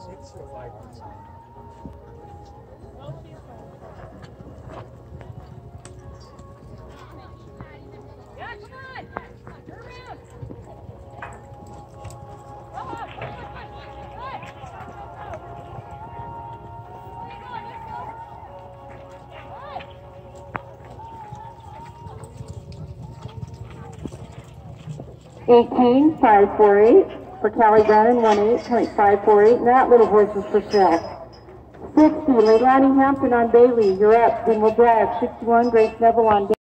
$18,548 for Callie Brennan, 18.548, and that little horse is for sale. 60, Leilani Hampton on Bailey, you're up. Then we'll drive. 61, Grace Neville on Bailey.